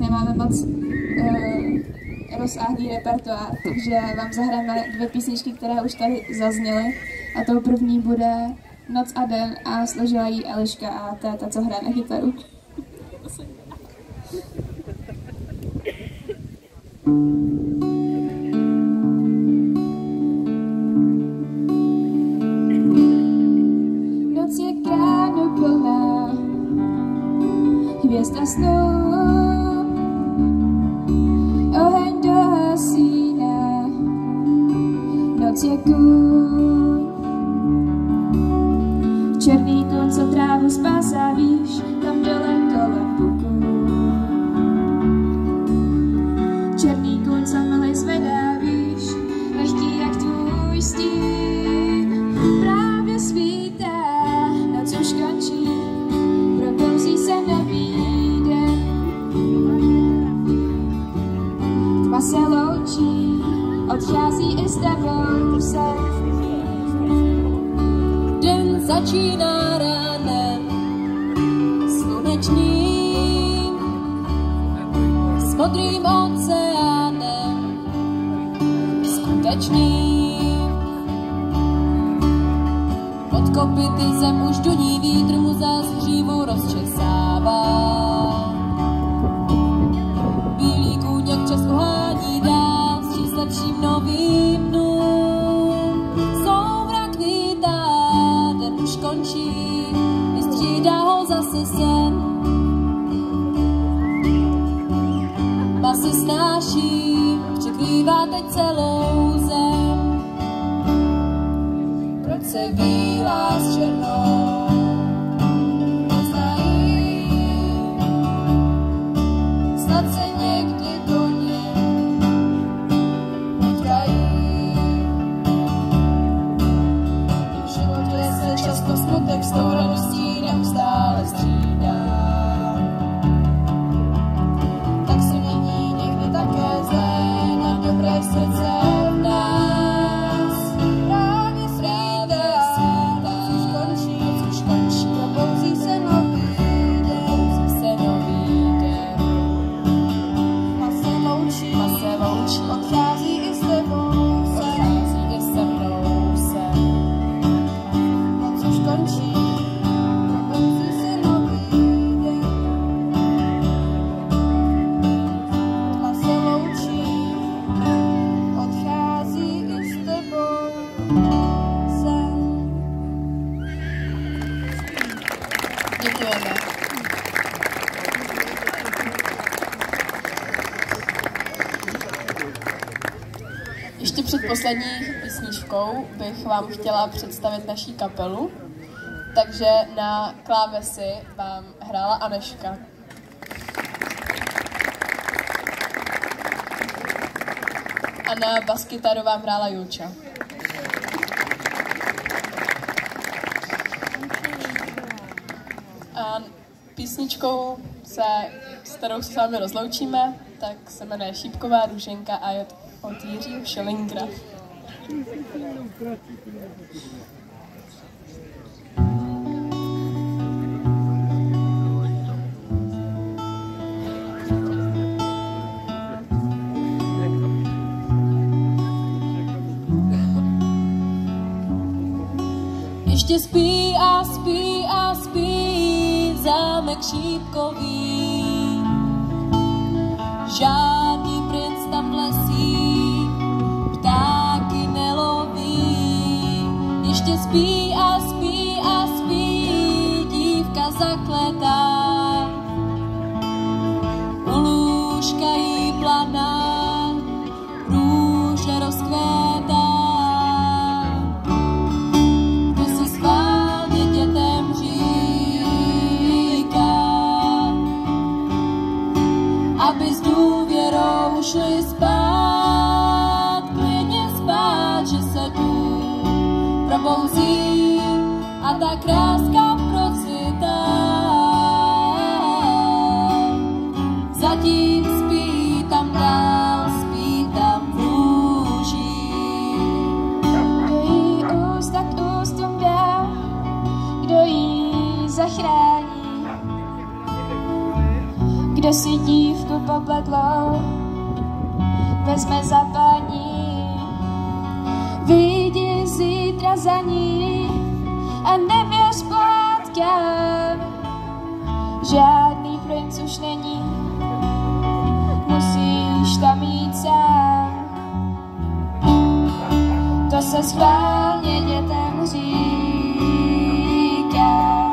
nemáme moc rozsáhlý repertoár, takže vám zahrajeme 2 písničky, které už tady zazněly. A tou první bude Noc a den a složila ji Eliška a to je ta, co hraje na kytaru. Noc je kránu plná, hvězda snů, oheň dohasíná, noc je kůň, černý kůň, co trávu spásá, víš, tam dole kolem buku. Černý kůň, co mlhy zvedá, víš, lehký jak tvůj stín. Právě svítá, noc už končí, probouzí se nový den. Tma se loučí, odchází i s tebou sen. Den začíná ránem slunečným, s modrým oceánem skutečným. Pod kopyty zem už duní, vítr mu zas hřívu rozčesává. Bílý kůň jak čas uhání dál, stří se vším novým dnům. Soumrak vítá, den už končí, vystřídá ho zase sen. Masy snáší, překrývá teď celou zem. Proč se bílá s černou neznají? Snad se někdy do ní potkají. V životě se často smutek s tou radostí neustále střídá. Srdce v nás právě svítá, noc už končí, probouzí se nový den. Tma se loučí, odchází i s tebou se mnou se. Noc už končí, probouzí se nový den. Tma se loučí, děkujeme. Ještě před poslední písničkou bych vám chtěla představit naší kapelu, takže na klávesi vám hrála Aneška. A na baskytaru vám hrála Julča. A písničkou, s kterou se s vámi rozloučíme, tak se jmenuje Šípková růženka a je od Jiřího Schellingra. Ještě spí a spí a spí zámek šípkový. Žádný princ tam lesí, ptáky neloví. Ještě spí a spí a spí dívka zakletá. U lůžka jí planá růže rozkvétá. Aby s důvěrou šli spát, klidně spát, že se tu probouzí a ta kráska procvítá. Zatím spí tam dál, spí tam v růží. Kdo jí úst tak ústům dá, kdo jí zachrání, kdo si dívku pobledlo, vezme za paní, vyjdi zítra za ní a nevěř pohádkám, žádný princ už není, musíš tam jít sám. To se schválně dětem říká,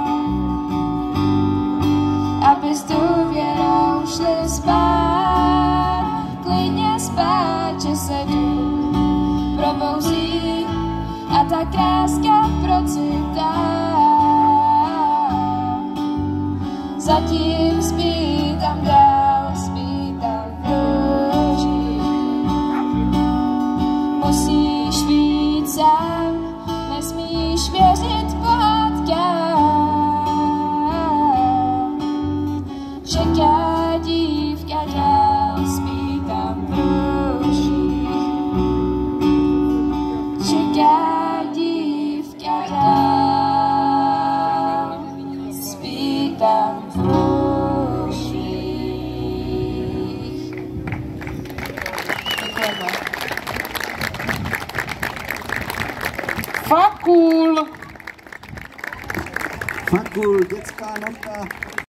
aby s důvěrou šli spát, klidně spát, že se dům probouzí a ta kráska procitá. Zatím spí tam dál, spí tam v rožích. Musíš být sám, nesmíš věřit pohádkám. Čeká dívka dál, spí tam v rožích. Čeká dívka dál, spí tam v rožích. Děkujeme. Fakul! Fakul, dětská nota.